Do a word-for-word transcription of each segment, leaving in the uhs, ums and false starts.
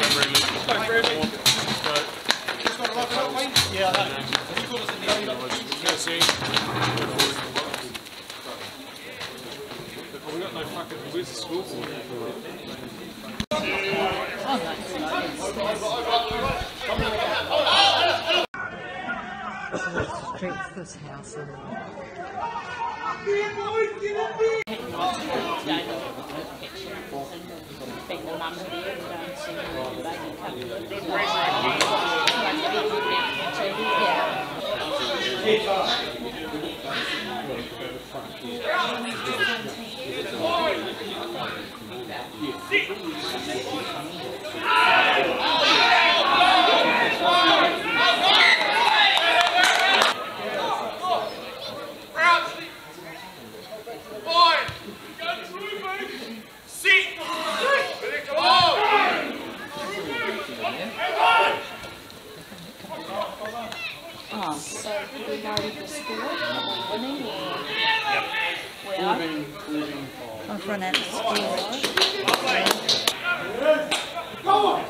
Yeah, I know. We've got no fucking. Where's the school for? Streets this house and being the mum here and don't see the baby come. Oh, so we go to the school, winning or where? I've run out of school. Go on!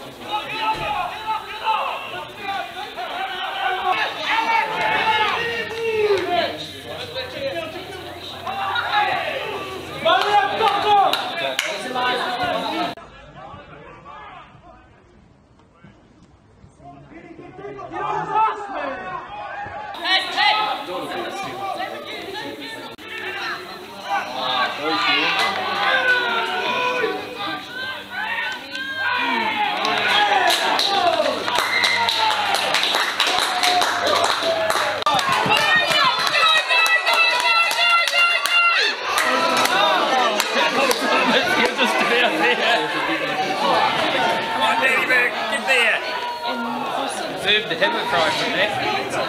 Deserved to have a try from that.